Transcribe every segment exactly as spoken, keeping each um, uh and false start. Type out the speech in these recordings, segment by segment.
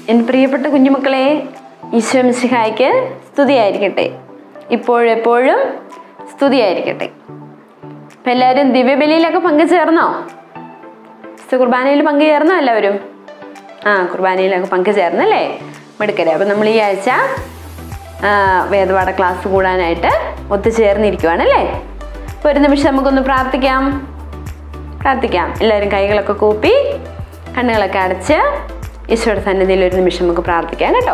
എൻ്റെ പ്രിയപ്പെട്ട കുഞ്ഞുമക്കളെ, ഈശോ മിശിഹായ്ക്ക് സ്തുതിയായിരിക്കട്ടെ. ഇപ്പോഴെപ്പോഴും സ്തുതിയായിരിക്കട്ടെ. അപ്പം എല്ലാവരും ദിവ്യബലിയിലൊക്കെ പങ്കുചേർന്നോ? കുർബാനയിൽ പങ്കുചേർന്നോ എല്ലാവരും? ആ, കുർബാനയിലൊക്കെ പങ്കുചേർന്നല്ലേ? മിടുക്കരെ. അപ്പം നമ്മൾ ഈ ആഴ്ച വേദപാഠ ക്ലാസ് കൂടാനായിട്ട് ഒത്തുചേർന്നിരിക്കുവാണല്ലേ? അപ്പോൾ ഒരു നിമിഷം നമുക്കൊന്ന് പ്രാർത്ഥിക്കാം. പ്രാർത്ഥിക്കാം. എല്ലാവരും കൈകളൊക്കെ കൂപ്പി കണ്ണുകളൊക്കെ അടച്ച് ഈശോയുടെ സന്നിധിയിൽ ഒരു നിമിഷം നമുക്ക് പ്രാർത്ഥിക്കാം കേട്ടോ.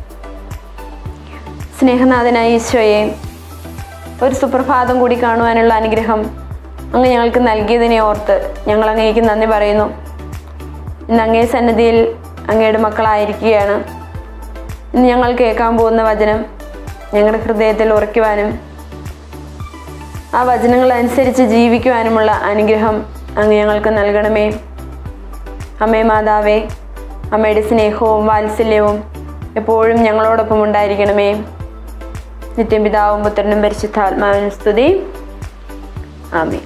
സ്നേഹനാഥനായ ഈശോയെ, ഒരു സുപ്രഭാതം കൂടി കാണുവാനുള്ള അനുഗ്രഹം അങ്ങ് ഞങ്ങൾക്ക് നൽകിയതിനെ ഓർത്ത് ഞങ്ങൾ അങ്ങേക്ക് നന്ദി പറയുന്നു. ഇന്ന് അങ്ങേ സന്നിധിയിൽ അങ്ങയുടെ മക്കളായിരിക്കുകയാണ്. ഇന്ന് ഞങ്ങൾ കേൾക്കാൻ പോകുന്ന വചനം ഞങ്ങളുടെ ഹൃദയത്തിൽ ഉറയ്ക്കുവാനും ആ വചനങ്ങൾ അനുസരിച്ച് ജീവിക്കുവാനുമുള്ള അനുഗ്രഹം അങ്ങ് ഞങ്ങൾക്ക് നൽകണമേ. അമ്മേ മാതാവേ, അമ്മയുടെ സ്നേഹവും വാത്സല്യവും എപ്പോഴും ഞങ്ങളോടൊപ്പം ഉണ്ടായിരിക്കണമേ. നിത്യം പിതാവും പുത്രനും പരിശുദ്ധാത്മാവിനും സ്തുതി. ആമേൻ.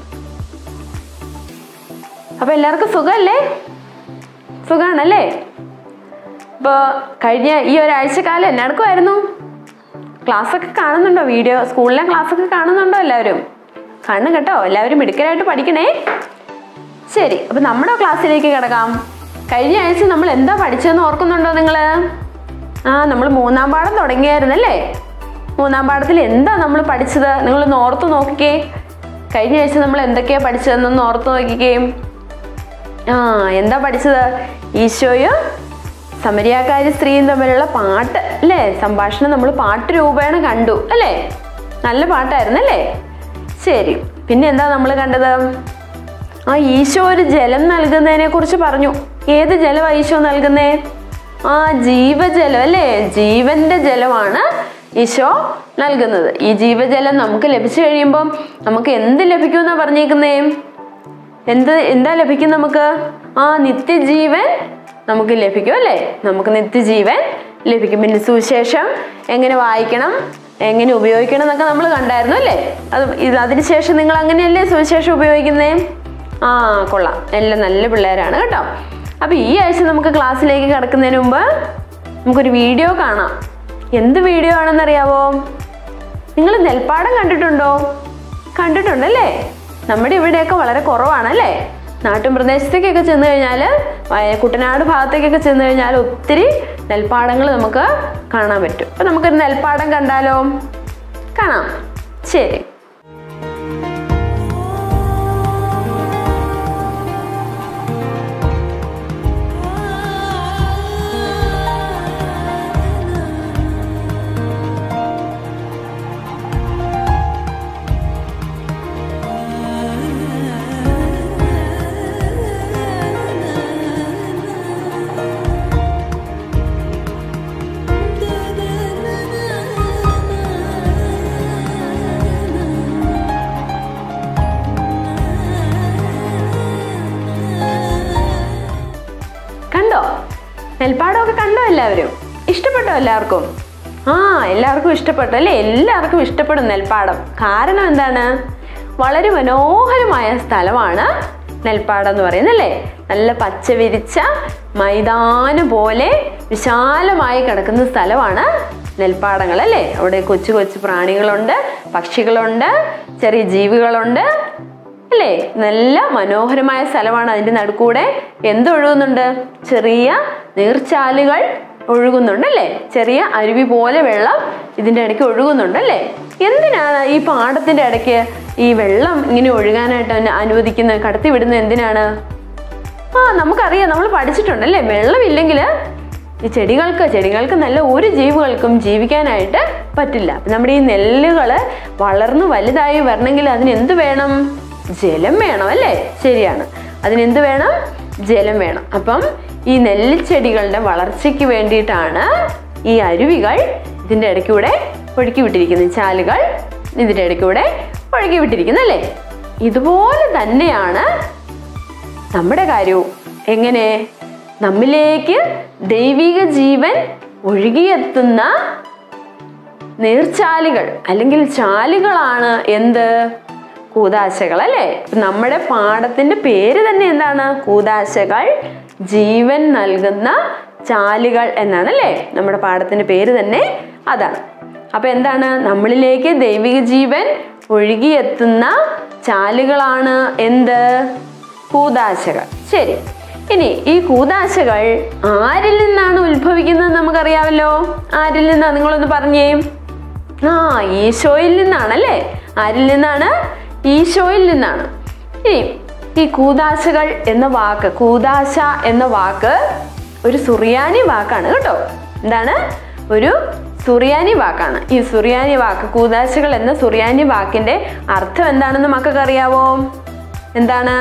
അപ്പോൾ എല്ലാവർക്കും സുഖമല്ലേ? സുഖമാണല്ലേ? ഇപ്പോൾ കഴിഞ്ഞ ഈ ഒരാഴ്ചക്കാലം എന്നാർക്കുമായിരുന്നു? ക്ലാസ്സൊക്കെ കാണുന്നുണ്ടോ? വീഡിയോ സ്കൂളിലെ ക്ലാസ്സൊക്കെ കാണുന്നുണ്ടോ എല്ലാവരും? കാണണം കേട്ടോ. എല്ലാവരും മിടുക്കരായിട്ട് പഠിക്കണേ. ശരി, അപ്പം നമ്മുടെ ക്ലാസ്സിലേക്ക് കിടക്കാം. കഴിഞ്ഞ ആഴ്ച നമ്മൾ എന്താ പഠിച്ചതെന്ന് ഓർക്കുന്നുണ്ടോ നിങ്ങൾ? ആ, നമ്മൾ മൂന്നാം പാഠം തുടങ്ങിയായിരുന്നല്ലേ? മൂന്നാം പാഠത്തിൽ എന്താ നമ്മൾ പഠിച്ചത്? നിങ്ങളൊന്ന് ഓർത്ത് നോക്കിക്കേ. കഴിഞ്ഞ ആഴ്ച നമ്മൾ എന്തൊക്കെയാണ് പഠിച്ചതെന്നൊന്ന് ഓർത്ത് നോക്കിക്കേ. ആ, എന്താ പഠിച്ചത്? ഈശോയും സമരിയാക്കാരി സ്ത്രീയും തമ്മിലുള്ള പാട്ട് അല്ലേ? സംഭാഷണം നമ്മൾ പാട്ട് രൂപേണ കണ്ടു അല്ലേ? നല്ല പാട്ടായിരുന്നല്ലേ? ശരി, പിന്നെ എന്താ നമ്മൾ കണ്ടത്? ആ, ഈശോ ഒരു ജലം നൽകുന്നതിനെ കുറിച്ച് പറഞ്ഞു. ഏത് ജലമാണ് ഈശോ നൽകുന്നേ? ആ, ജീവജലം അല്ലേ? ജീവന്റെ ജലമാണ് ഈശോ നൽകുന്നത്. ഈ ജീവജലം നമുക്ക് ലഭിച്ചു കഴിയുമ്പം നമുക്ക് എന്ത് ലഭിക്കുമെന്നാ പറഞ്ഞേക്കുന്നേ? എന്ത് എന്താ ലഭിക്കും നമുക്ക്? ആ, നിത്യജീവൻ നമുക്ക് ലഭിക്കും അല്ലേ? നമുക്ക് നിത്യജീവൻ ലഭിക്കും. പിന്നെ സുവിശേഷം എങ്ങനെ വായിക്കണം, എങ്ങനെ ഉപയോഗിക്കണം എന്നൊക്കെ നമ്മൾ കണ്ടായിരുന്നു അല്ലേ? അത് ഇത് അതിനുശേഷം നിങ്ങൾ അങ്ങനെയല്ലേ സുവിശേഷം ഉപയോഗിക്കുന്നേ? ആ, കൊള്ളാം. എല്ലാം നല്ല പിള്ളേരാണ് കേട്ടോ. അപ്പം ഈ ആഴ്ച നമുക്ക് ക്ലാസ്സിലേക്ക് കിടക്കുന്നതിന് മുമ്പ് നമുക്കൊരു വീഡിയോ കാണാം. എന്ത് വീഡിയോ ആണെന്നറിയാവോ? നിങ്ങൾ നെൽപ്പാടം കണ്ടിട്ടുണ്ടോ? കണ്ടിട്ടുണ്ടല്ലേ? നമ്മുടെ ഇവിടെയൊക്കെ വളരെ കുറവാണല്ലേ? നാട്ടിൻ പ്രദേശത്തേക്കൊക്കെ ചെന്ന് കഴിഞ്ഞാൽ, കുട്ടനാട് ഭാഗത്തേക്കൊക്കെ ചെന്ന് കഴിഞ്ഞാൽ ഒത്തിരി നെൽപ്പാടങ്ങൾ നമുക്ക് കാണാൻ പറ്റും. അപ്പം നമുക്കൊരു നെൽപ്പാടം കണ്ടാലോ? കാണാം. ശരി. നെൽപ്പാടമൊക്കെ കണ്ടോ എല്ലാവരും? ഇഷ്ടപ്പെട്ടോ എല്ലാവർക്കും? ആ, എല്ലാവർക്കും ഇഷ്ടപ്പെട്ടു അല്ലേ? എല്ലാവർക്കും ഇഷ്ടപ്പെടും നെൽപ്പാടം. കാരണം എന്താണ്? വളരെ മനോഹരമായ സ്ഥലമാണ് നെൽപ്പാടം എന്ന് പറയുന്നല്ലേ? നല്ല പച്ച വിരിച്ച മൈതാനം പോലെ വിശാലമായി കിടക്കുന്ന സ്ഥലമാണ് നെൽപ്പാടങ്ങൾ അല്ലേ? അവിടെ കൊച്ചു കൊച്ചു പ്രാണികളുണ്ട്, പക്ഷികളുണ്ട്, ചെറിയ ജീവികളുണ്ട് അല്ലേ? നല്ല മനോഹരമായ സ്ഥലമാണ്. അതിൻ്റെ നടുക്കൂടെ എന്തൊഴുകുന്നുണ്ട്? ചെറിയ നീർച്ചാലുകൾ ഒഴുകുന്നുണ്ടല്ലേ? ചെറിയ അരുവി പോലെ വെള്ളം ഇതിൻ്റെ ഇടയ്ക്ക് ഒഴുകുന്നുണ്ടല്ലേ? എന്തിനാണ് ഈ പാടത്തിൻ്റെ ഇടയ്ക്ക് ഈ വെള്ളം ഇങ്ങനെ ഒഴുകാനായിട്ട് അനുവദിക്കുന്നത്, കടത്തി വിടുന്നത് എന്തിനാണ്? ആ, നമുക്കറിയാം, നമ്മൾ പഠിച്ചിട്ടുണ്ടല്ലേ? വെള്ളമില്ലെങ്കിൽ ഈ ചെടികൾക്ക് ചെടികൾക്ക് നല്ല ഒരു ജീവികൾക്കും ജീവിക്കാനായിട്ട് പറ്റില്ല. അപ്പം നമ്മുടെ ഈ നെല്ലുകൾ വളർന്ന് വലുതായി വരണമെങ്കിൽ അതിന് എന്ത് വേണം? ജലം വേണം അല്ലേ? ശരിയാണ്, അതിനെന്ത് വേണം? ജലം വേണം. അപ്പം ഈ നെല്ലിച്ചെടികളുടെ വളർച്ചയ്ക്ക് വേണ്ടിയിട്ടാണ് ഈ അരുവികൾ ഇതിൻ്റെ ഇടയ്ക്കൂടെ ഒഴുക്കി വിട്ടിരിക്കുന്നത്, ചാലുകൾ ഇതിൻ്റെ ഇടയ്ക്കൂടെ ഒഴുക്കി വിട്ടിരിക്കുന്നല്ലേ? ഇതുപോലെ തന്നെയാണ് നമ്മുടെ കാര്യവും. എങ്ങനെ? നമ്മിലേക്ക് ദൈവിക ജീവൻ ഒഴുകിയെത്തുന്ന നീർച്ചാലുകൾ അല്ലെങ്കിൽ ചാലുകളാണ് എന്ത്? കൂദാശകൾ അല്ലേ? നമ്മുടെ പാഠത്തിന്റെ പേര് തന്നെ എന്താണ്? കൂദാശകൾ. ജീവൻ നൽകുന്ന ചാലുകൾ എന്നാണ് അല്ലേ? നമ്മുടെ പാഠത്തിന്റെ പേര് തന്നെ അതാണ്. അപ്പൊ എന്താണ്? നമ്മളിലേക്ക് ദൈവിക ജീവൻ ഒഴുകിയെത്തുന്ന ചാലുകളാണ് എന്ത്? കൂദാശകൾ. ശരി, ഇനി ഈ കൂദാശകൾ ആരിൽ നിന്നാണ് ഉത്ഭവിക്കുന്നത് നമുക്കറിയാമല്ലോ. ആരിൽ നിന്നാ? നിങ്ങളൊന്ന് പറഞ്ഞേ. ആ, ഈശോയിൽ നിന്നാണല്ലേ. ആരിൽ നിന്നാണ്? ഈശോയിൽ നിന്നാണ്. ഇനി ഈ കൂദാശകൾ എന്ന വാക്ക്, കൂദാശ എന്ന വാക്ക് ഒരു സുറിയാനി വാക്കാണ് കേട്ടോ. എന്താണ്? ഒരു സുറിയാനി വാക്കാണ്. ഈ സുറിയാനി വാക്ക്, കൂദാശകൾ എന്ന സുറിയാനി വാക്കിന്റെ അർത്ഥം എന്താണെന്ന് മക്കൾക്ക് അറിയാവോ? എന്താണ്?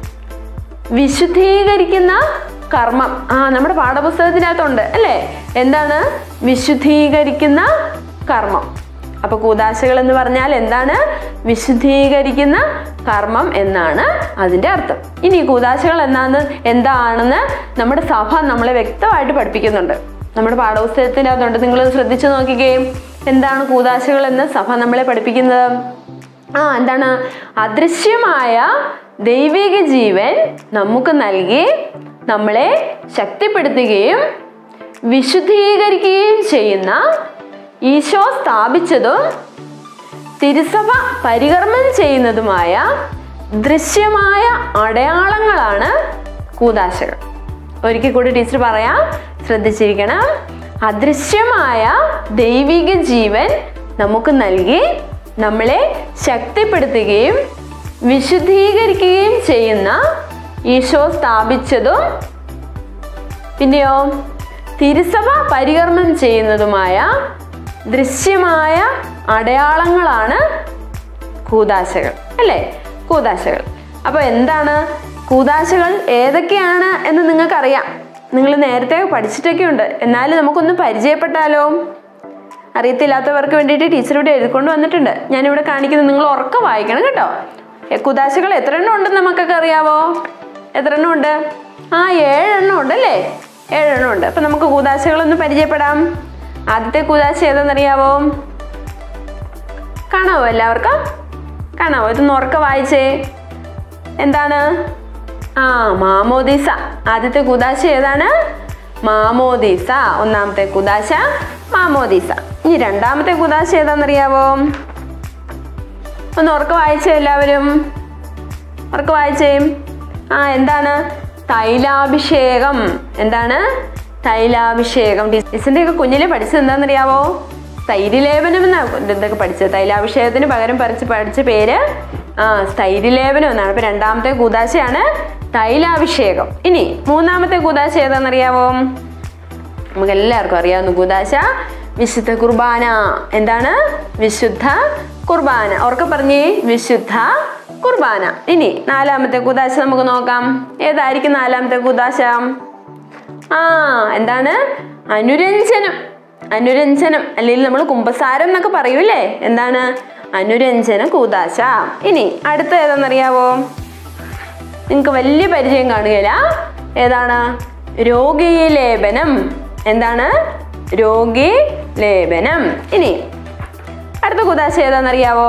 വിശുദ്ധീകരിക്കുന്ന കർമ്മം. ആ, നമ്മുടെ പാഠപുസ്തകത്തിനകത്തുണ്ട് അല്ലേ? എന്താണ്? വിശുദ്ധീകരിക്കുന്ന കർമ്മം. അപ്പൊ കൂദാശകൾ എന്ന് പറഞ്ഞാൽ എന്താണ്? വിശുദ്ധീകരിക്കുന്ന കർമ്മം എന്നാണ് അതിന്റെ അർത്ഥം. ഇനി കൂദാശകൾ എന്നാന്ന് എന്താണെന്ന് നമ്മുടെ സഭ നമ്മളെ വ്യക്തമായിട്ട് പഠിപ്പിക്കുന്നുണ്ട്. നമ്മുടെ പാഠപുസ്തകത്തിനകത്തുണ്ട്. നിങ്ങൾ ശ്രദ്ധിച്ചു നോക്കിക്കേ. എന്താണ് കൂദാശകൾ എന്ന് സഭ നമ്മളെ പഠിപ്പിക്കുന്നത്? ആ, എന്താണ്? അദൃശ്യമായ ദൈവിക ജീവൻ നമുക്ക് നൽകി നമ്മളെ ശക്തിപ്പെടുത്തുകയും വിശുദ്ധീകരിക്കുകയും ചെയ്യുന്ന ഈശോ സ്ഥാപിച്ചതും തിരുസഭ പരികർമ്മം ചെയ്യുന്നതുമായ ദൃശ്യമായ അടയാളങ്ങളാണ് കൂദാശകൾ. ഒരിക്കൽ കൂടി ടീച്ചർ പറയാം, ശ്രദ്ധിച്ചിരിക്കണം. അദൃശ്യമായ ദൈവിക ജീവൻ നമുക്ക് നൽകി നമ്മളെ ശക്തിപ്പെടുത്തുകയും വിശുദ്ധീകരിക്കുകയും ചെയ്യുന്ന ഈശോ സ്ഥാപിച്ചതും പിന്നെയോ തിരുസഭ പരികർമ്മം ചെയ്യുന്നതുമായ ദൃശ്യമായ അടയാളങ്ങളാണ് കൂദാശകൾ അല്ലേ? കൂദാശകൾ. അപ്പൊ എന്താണ് കൂദാശകൾ? ഏതൊക്കെയാണ് എന്ന് നിങ്ങൾക്കറിയാം. നിങ്ങൾ നേരത്തെ പഠിച്ചിട്ടൊക്കെ ഉണ്ട്. എന്നാലും നമുക്കൊന്ന് പരിചയപ്പെട്ടാലോ? അറിയത്തില്ലാത്തവർക്ക് വേണ്ടിയിട്ട് ടീച്ചർ ഇവിടെ എഴുതിക്കൊണ്ട് വന്നിട്ടുണ്ട്. ഞാനിവിടെ കാണിക്കുന്നത്. നിങ്ങൾ ഉറക്കെ വായിക്കണം കേട്ടോ. കൂദാശകൾ എത്ര എണ്ണം ഉണ്ടെന്ന് നമുക്കൊക്കെ അറിയാവോ? എത്ര എണ്ണം ഉണ്ട്? ആ, ഏഴെണ്ണം ഉണ്ടല്ലേ? ഏഴെണ്ണം ഉണ്ട്. അപ്പൊ നമുക്ക് കൂദാശകളൊന്ന് പരിചയപ്പെടാം. ആദ്യത്തെ കൂദാശ ഏതെന്നറിയാവോ? കാണാവോ? എല്ലാവർക്കും കാണാവോ? ഇതൊന്ന് ഉറക്കെ വായിച്ചേ. എന്താണ്? ആ, മാമോദീസ. ആദ്യത്തെ കൂദാശ ഏതാണ്? മാമോദീസ. ഒന്നാമത്തെ കൂദാശ മാമോദീസ. ഇനി രണ്ടാമത്തെ കൂദാശ ഏതാണെന്നറിയാവോ? ഒന്ന് ഉറക്കെ വായിച്ചേ എല്ലാവരും. ഉറക്കെ വായിച്ചേ. ആ, എന്താണ്? തൈലാഭിഷേകം. എന്താണ്? തൈലാഭിഷേകം. ടീച്ചറിന്റെ ഒക്കെ കുഞ്ഞിലെ പഠിച്ചത് എന്താണെന്നറിയാവോ? സ്ഥൈര്യലേപനം എന്നാണ് എന്തൊക്കെ പഠിച്ചത്. തൈലാഭിഷേകത്തിന് പകരം പറിച്ച് പഠിച്ച പേര് ആ സ്ഥൈര്യലേപനം എന്നാണ്. അപ്പൊ രണ്ടാമത്തെ കൂദാശയാണ് തൈലാഭിഷേകം. ഇനി മൂന്നാമത്തെ കൂദാശ ഏതാണെന്നറിയാവോ? നമുക്ക് എല്ലാവർക്കും അറിയാവുന്ന കൂദാശ വിശുദ്ധ കുർബാന. എന്താണ്? വിശുദ്ധ കുർബാന. ഉറക്കെ പറഞ്ഞേ, വിശുദ്ധ കുർബാന. ഇനി നാലാമത്തെ കൂദാശ നമുക്ക് നോക്കാം. ഏതായിരിക്കും നാലാമത്തെ കൂദാശ? ആ, എന്താണ്? അനുരഞ്ജനം. അനുരഞ്ജനം അല്ലെങ്കിൽ നമ്മൾ കുമ്പസാരം എന്നൊക്കെ പറയൂലേ? എന്താണ്? അനുരഞ്ജന കൂദാശ. ഇനി അടുത്ത ഏതാണെന്നറിയാവോ? നിങ്ങൾക്ക് വലിയ പരിചയം കാണുകയില്ല. ഏതാണ്? രോഗീലേപനം. എന്താണ്? രോഗീലേപനം. ഇനി അടുത്ത കൂദാശ ഏതാണെന്നറിയാവോ?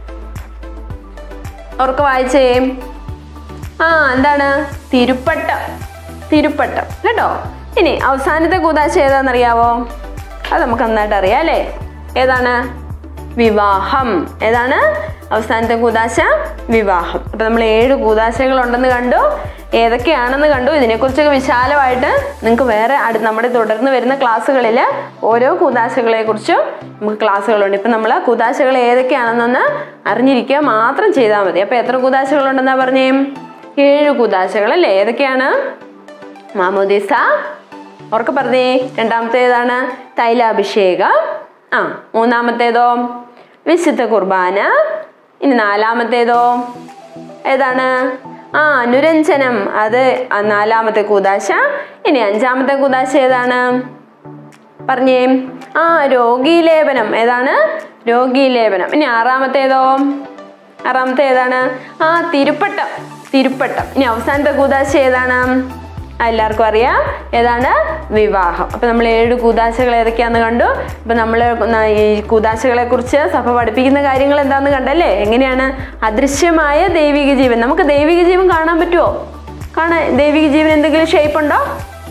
ഉറക്കെ വായിച്ചേ. ആ, എന്താണ്? തിരുപ്പട്ടം. തിരുപ്പട്ടം കേട്ടോ. ഇനി അവസാനത്തെ കൂദാശ ഏതാണെന്നറിയാവോ? അത് നമുക്ക് നന്നായിട്ട് അറിയാം അല്ലേ? ഏതാണ്? വിവാഹം. ഏതാണ് അവസാനത്തെ കൂദാശ? വിവാഹം. അപ്പൊ നമ്മൾ ഏഴ് കൂദാശകൾ ഉണ്ടെന്ന് കണ്ടു. ഏതൊക്കെയാണെന്ന് കണ്ടു. ഇതിനെക്കുറിച്ചൊക്കെ വിശാലമായിട്ട് നിങ്ങൾക്ക് വേറെ നമ്മുടെ തുടർന്ന് വരുന്ന ക്ലാസ്സുകളിൽ ഓരോ കൂദാശകളെ കുറിച്ചും നമുക്ക് ക്ലാസ്സുകളുണ്ട്. ഇപ്പൊ നമ്മൾ കൂദാശകൾ ഏതൊക്കെയാണെന്നൊന്ന് അറിഞ്ഞിരിക്കുക മാത്രം ചെയ്താൽ മതി. അപ്പൊ എത്ര കൂദാശകളുണ്ടെന്നാ പറഞ്ഞേ? ഏഴ് കൂദാശകൾ അല്ലേ? ഏതൊക്കെയാണ്? മാമോദീസ. ഉറക്കെ പറഞ്ഞേ. രണ്ടാമത്തേതാണ് തൈലാഭിഷേകം. ആ, മൂന്നാമത്തേതോ വിശുദ്ധ കുർബാന. ഇനി നാലാമത്തേതോ ഏതാണ്? ആ, അനുരഞ്ജനം. അത് നാലാമത്തെ കൂദാശ. ഇനി അഞ്ചാമത്തെ കൂദാശ ഏതാണ്? പറഞ്ഞേ. ആ, രോഗീലേപനം. ഏതാണ്? രോഗീലേപനം. ഇനി ആറാമത്തേതോ? ആറാമത്തെ ഏതാണ്? ആ, തിരുപ്പട്ടം. തിരുപ്പട്ടം. ഇനി അവസാനത്തെ കൂദാശ ഏതാണ്? എല്ലാവർക്കും അറിയാം. ഏതാണ്? വിവാഹം. അപ്പൊ നമ്മൾ ഏഴ് കൂദാശകൾ ഏതൊക്കെയാന്ന് കണ്ടു. അപ്പൊ നമ്മൾ ഈ കൂദാശകളെ കുറിച്ച് സഭ പഠിപ്പിക്കുന്ന കാര്യങ്ങൾ എന്താന്ന് കണ്ടല്ലേ? എങ്ങനെയാണ്? അദൃശ്യമായ ദൈവിക ജീവൻ. നമുക്ക് ദൈവിക ജീവൻ കാണാൻ പറ്റുമോ? കാണാൻ ദൈവിക ജീവൻ എന്തെങ്കിലും ഷേപ്പ് ഉണ്ടോ?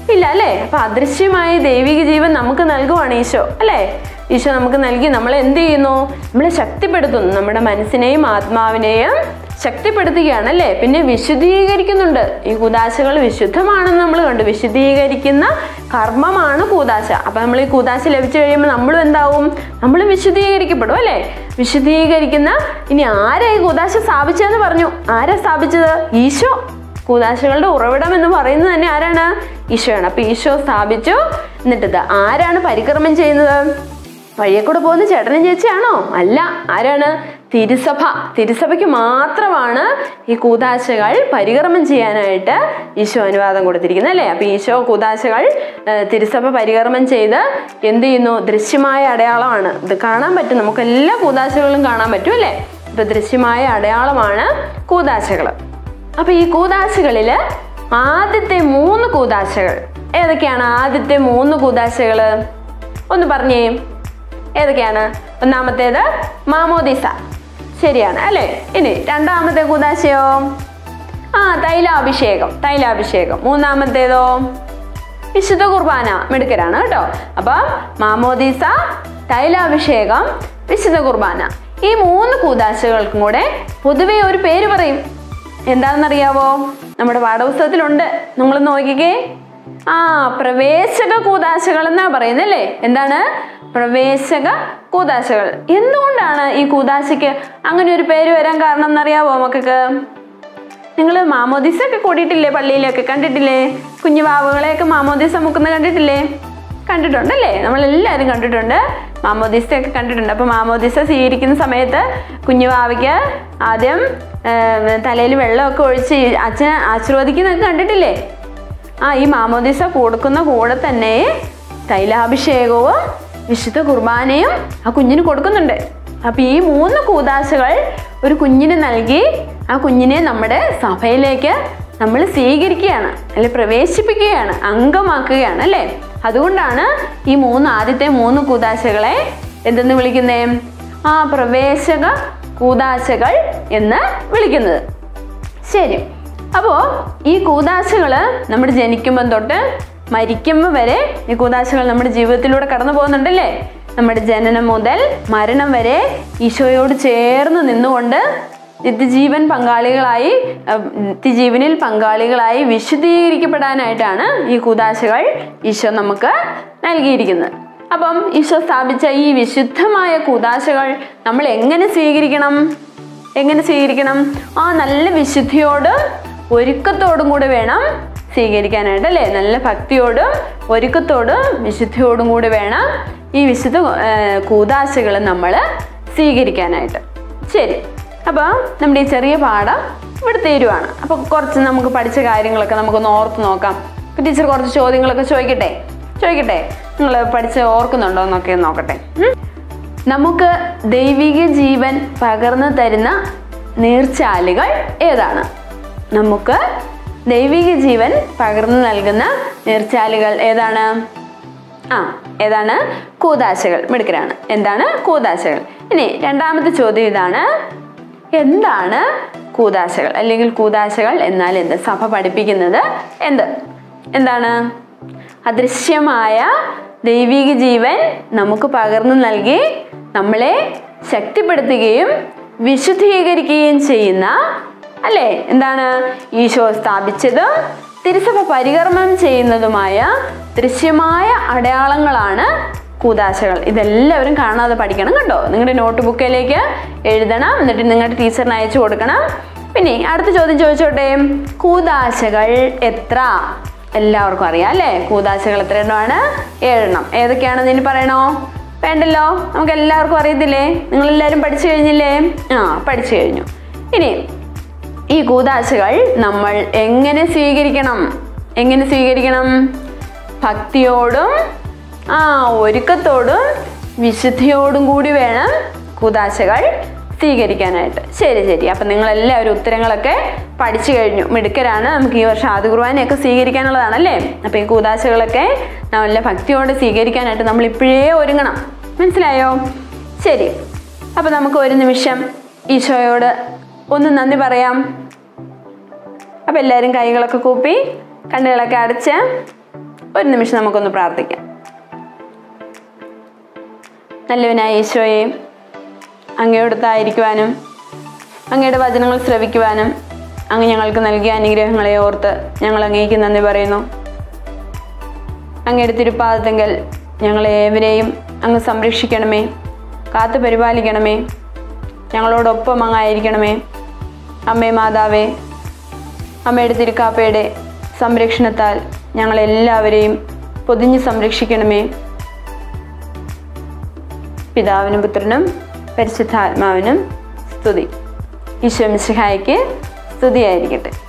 ഇല്ല അല്ലേ? അപ്പൊ അദൃശ്യമായ ദൈവിക ജീവൻ നമുക്ക് നൽകുവാണ് ഈശോ അല്ലേ? ഈശോ നമുക്ക് നൽകി നമ്മളെ എന്ത് ചെയ്യുന്നു? നമ്മളെ ശക്തിപ്പെടുത്തുന്നു. നമ്മുടെ മനസ്സിനെയും ആത്മാവിനെയും ശക്തിപ്പെടുത്തുകയാണ് അല്ലേ? പിന്നെ വിശുദ്ധീകരിക്കുന്നുണ്ട്. ഈ കൂദാശകൾ വിശുദ്ധമാണെന്ന് നമ്മൾ കണ്ടു. വിശുദ്ധീകരിക്കുന്ന കർമ്മമാണ് കൂദാശ. അപ്പൊ നമ്മൾ ഈ കൂദാശ ലഭിച്ചു കഴിയുമ്പോൾ നമ്മളും എന്താവും? നമ്മൾ വിശുദ്ധീകരിക്കപ്പെടും അല്ലേ? വിശുദ്ധീകരിക്കുന്ന ഇനി ആരാ ഈ കൂദാശ സ്ഥാപിച്ചതെന്ന് പറഞ്ഞു? ആരാ സ്ഥാപിച്ചത്? ഈശോ. കൂദാശകളുടെ ഉറവിടം എന്ന് പറയുന്നത് തന്നെ ആരാണ്? ഈശോയാണ്. അപ്പൊ ഈശോ സ്ഥാപിച്ചു. എന്നിട്ട് ആരാണ് പരിക്രമം ചെയ്യുന്നത്? വഴിയെ കൂടെ പോകുന്ന ചേട്ടനും ചേച്ചിയാണോ? അല്ല. ആരാണ്? തിരുസഭ. തിരുസഭയ്ക്ക് മാത്രമാണ് ഈ കൂദാശകൾ പരിക്രമം ചെയ്യാനായിട്ട് ഈശോ അനുവാദം കൊടുത്തിരിക്കുന്നത് അല്ലേ? അപ്പൊ ഈശോ കൂദാശകൾ തിരുസഭ പരിക്രമം ചെയ്ത് എന്ത് ചെയ്യുന്നു? ദൃശ്യമായ അടയാളമാണ്. ഇത് കാണാൻ പറ്റും, നമുക്ക് എല്ലാ കൂദാശകളും കാണാൻ പറ്റും അല്ലേ? ഇപ്പൊ ദൃശ്യമായ അടയാളമാണ് കൂദാശകൾ. അപ്പൊ ഈ കൂദാശകളില് ആദ്യത്തെ മൂന്ന് കൂദാശകൾ ഏതൊക്കെയാണ്? ആദ്യത്തെ മൂന്ന് കൂദാശകള് ഒന്ന് പറഞ്ഞേ, ഏതൊക്കെയാണ്? ഒന്നാമത്തേത് മാമോദീസ, ശരിയാണ് അല്ലേ? ഇനി രണ്ടാമത്തെ കൂദാശയോ? ആ തൈലാഭിഷേകം, തൈലാഭിഷേകം. മൂന്നാമത്തേതോ? വിശുദ്ധ കുർബാന. മിടുക്കരാണ് കേട്ടോ. അപ്പൊ മാമോദീസ, തൈലാഭിഷേകം, വിശുദ്ധ കുർബാന, ഈ മൂന്ന് കൂദാശകൾക്കും കൂടെ പൊതുവെ ഒരു പേര് പറയും. എന്താണെന്നറിയാവോ? നമ്മുടെ പാഠപുസ്തകത്തിലുണ്ട്, നിങ്ങൾ നോക്കിക്കേ. ആ പ്രവേശക കൂദാശകൾ എന്നാ പറയുന്നത് അല്ലേ? എന്താണ്? പ്രവേശക കൂദാശകൾ. എന്തുകൊണ്ടാണ് ഈ കൂദാശയ്ക്ക് അങ്ങനെ ഒരു പേര് വരാൻ കാരണം എന്നറിയാവോ മക്കൾക്ക്? നിങ്ങൾ മാമോദീസ ഒക്കെ കൂടിയിട്ടില്ലേ? പള്ളിയിലൊക്കെ കണ്ടിട്ടില്ലേ? കുഞ്ഞു വാവുകളെയൊക്കെ മാമോദീസ മുക്കുന്നത് കണ്ടിട്ടില്ലേ? കണ്ടിട്ടുണ്ടല്ലേ? നമ്മളെല്ലാവരും കണ്ടിട്ടുണ്ട്, മാമോദീസ ഒക്കെ കണ്ടിട്ടുണ്ട്. അപ്പൊ മാമോദീസ സ്വീകരിക്കുന്ന സമയത്ത് കുഞ്ഞു വാവയ്ക്ക് ആദ്യം തലയിൽ വെള്ളമൊക്കെ ഒഴിച്ച് അച്ഛനെ ആശീർവദിക്കുന്നൊക്കെ കണ്ടിട്ടില്ലേ? ആ ഈ മാമോദീസ കൊടുക്കുന്ന കൂടെ തന്നെ തൈലാഭിഷേകവും വിശുദ്ധ കുർബാനയും ആ കുഞ്ഞിന് കൊടുക്കുന്നുണ്ട്. അപ്പൊ ഈ മൂന്ന് കൂദാശകൾ ഒരു കുഞ്ഞിന് നൽകി ആ കുഞ്ഞിനെ നമ്മുടെ സഭയിലേക്ക് നമ്മൾ സ്വീകരിക്കുകയാണ്, അല്ലെ പ്രവേശിപ്പിക്കുകയാണ്, അംഗമാക്കുകയാണ് അല്ലേ? അതുകൊണ്ടാണ് ഈ മൂന്ന് ആദ്യത്തെ മൂന്ന് കൂദാശകളെ എന്തെന്ന് വിളിക്കുന്നേ? ആ പ്രവേശക കൂദാശകൾ എന്ന് വിളിക്കുന്നത്. ശരി. അപ്പോ ഈ കൂദാശകള് നമ്മൾ ജനിക്കുമ്പം തൊട്ട് മരിക്കുമ്പോൾ വരെ ഈ കൂദാശകൾ നമ്മുടെ ജീവിതത്തിലൂടെ കടന്നു പോകുന്നുണ്ടല്ലേ? നമ്മുടെ ജനനം മുതൽ മരണം വരെ ഈശോയോട് ചേർന്ന് നിന്നുകൊണ്ട് നിത്യജീവൻ പങ്കാളികളായി നിത്യജീവനിൽ പങ്കാളികളായി വിശുദ്ധീകരിക്കപ്പെടാനായിട്ടാണ് ഈ കൂദാശകൾ ഈശോ നമുക്ക് നൽകിയിരിക്കുന്നത്. അപ്പം ഈശോ സ്ഥാപിച്ച ഈ വിശുദ്ധമായ കൂദാശകൾ നമ്മൾ എങ്ങനെ സ്വീകരിക്കണം? എങ്ങനെ സ്വീകരിക്കണം? ആ നല്ല വിശുദ്ധിയോടും ഒരുക്കത്തോടും കൂടി വേണം സ്വീകരിക്കാനായിട്ട് അല്ലേ? നല്ല ഭക്തിയോടും ഒരുക്കത്തോടും വിശുദ്ധിയോടും കൂടി വേണം ഈ വിശുദ്ധ കൂദാശകൾ നമ്മൾ സ്വീകരിക്കാനായിട്ട്. ശരി. അപ്പൊ നമ്മുടെ ഈ ചെറിയ പാഠം ഇവിടെ തീരുവാണ്. അപ്പൊ കുറച്ച് നമുക്ക് പഠിച്ച കാര്യങ്ങളൊക്കെ നമുക്കൊന്ന് ഓർത്ത് നോക്കാം. ടീച്ചർ കുറച്ച് ചോദ്യങ്ങളൊക്കെ ചോദിക്കട്ടെ ചോദിക്കട്ടെ നിങ്ങൾ പഠിച്ച് ഓർക്കുന്നുണ്ടോ എന്നൊക്കെ നോക്കട്ടെ. നമുക്ക് ദൈവിക ജീവൻ പകർന്നു തരുന്ന നീർച്ചാലുകൾ ഏതാണ്? നമുക്ക് ദൈവിക ജീവൻ പകർന്നു നൽകുന്ന നീർച്ചാലുകൾ ഏതാണ്? ആ ഏതാണ്? കൂദാശകൾ. മിടുക്കരാണ്. എന്താണ്? കൂദാശകൾ. ഇനി രണ്ടാമത്തെ ചോദ്യം ഇതാണ്, എന്താണ് കൂദാശകൾ? അല്ലെങ്കിൽ കൂദാശകൾ എന്നാൽ എന്ത്? സഭ പഠിപ്പിക്കുന്നത് എന്ത്? എന്താണ്? അദൃശ്യമായ ദൈവിക ജീവൻ നമുക്ക് പകർന്നു നൽകി നമ്മളെ ശക്തിപ്പെടുത്തുകയും വിശുദ്ധീകരിക്കുകയും ചെയ്യുന്ന അല്ലേ? എന്താണ്? ഈശോ സ്ഥാപിച്ചതും തിരുസഭ പരികർമ്മം ചെയ്യുന്നതുമായ ദൃശ്യമായ അടയാളങ്ങളാണ് കൂദാശകൾ. ഇതെല്ലാവരും കാണാതെ പഠിക്കണം കേട്ടോ. നിങ്ങളുടെ നോട്ട് ബുക്കിലേക്ക് എഴുതണം, എന്നിട്ട് നിങ്ങളുടെ ടീച്ചറിന് അയച്ചു കൊടുക്കണം. പിന്നെ അടുത്ത ചോദ്യം ചോദിച്ചോട്ടെ, കൂദാശകൾ എത്ര? എല്ലാവർക്കും അറിയാം അല്ലേ? കൂദാശകൾ എത്ര എണ്ണമാണ്? ഏഴെണ്ണം. ഏതൊക്കെയാണെന്ന് ഇനി പറയണോ? വേണ്ടല്ലോ, നമുക്ക് എല്ലാവർക്കും അറിയത്തില്ലേ? നിങ്ങളെല്ലാവരും പഠിച്ചു കഴിഞ്ഞില്ലേ? ആ പഠിച്ചു കഴിഞ്ഞു. ഇനി ഈ കൂദാശകൾ നമ്മൾ എങ്ങനെ സ്വീകരിക്കണം? എങ്ങനെ സ്വീകരിക്കണം? ഭക്തിയോടും ആ ഒരുക്കത്തോടും വിശുദ്ധിയോടും കൂടി വേണം കൂദാശകൾ സ്വീകരിക്കാനായിട്ട്. ശരി ശരി. അപ്പം നിങ്ങളെല്ലാവരും ഉത്തരങ്ങളൊക്കെ പഠിച്ചു കഴിഞ്ഞു. മിടുക്കരാണ്. നമുക്ക് ഈ വർഷം ആദ്യ കുർബാനയൊക്കെ സ്വീകരിക്കാനുള്ളതാണല്ലേ? അപ്പം ഈ കൂദാശകളൊക്കെ നല്ല ഭക്തിയോടെ സ്വീകരിക്കാനായിട്ട് നമ്മൾ ഇപ്പോഴേ ഒരുങ്ങണം. മനസ്സിലായോ? ശരി. അപ്പം നമുക്ക് ഒരു നിമിഷം ഈശോയോട് ഒന്ന് നന്ദി പറയാം. അപ്പം എല്ലാവരും കൈകളൊക്കെ കൂപ്പി കണ്ണുകളൊക്കെ അടച്ച് ഒരു നിമിഷം നമുക്കൊന്ന് പ്രാർത്ഥിക്കാം. നല്ലവനായ ഈശോയെ, അങ്ങയോടൊത്തായിരിക്കുവാനും അങ്ങയുടെ വചനങ്ങൾ ശ്രവിക്കുവാനും അങ്ങ് ഞങ്ങൾക്ക് നൽകിയ അനുഗ്രഹങ്ങളെ ഓർത്ത് ഞങ്ങൾ അങ്ങേക്ക് നന്ദി പറയുന്നു. അങ്ങയുടെ തിരുപ്പാദത്തെങ്കിൽ ഞങ്ങളെ ഏവരെയും അങ്ങ് സംരക്ഷിക്കണമേ, കാത്തു പരിപാലിക്കണമേ, ഞങ്ങളോടൊപ്പം അങ്ങായിരിക്കണമേ. അമ്മേ മാതാവേ, അമ്മയുടെ തിരുക്കാപ്പയുടെ സംരക്ഷണത്താൽ ഞങ്ങളെല്ലാവരെയും പൊതിഞ്ഞ് സംരക്ഷിക്കണമേ. പിതാവിനും പുത്രനും പരിശുദ്ധാത്മാവിനും സ്തുതി. ഈശോ മിശിഹായ്ക്ക് സ്തുതിയായിരിക്കട്ടെ.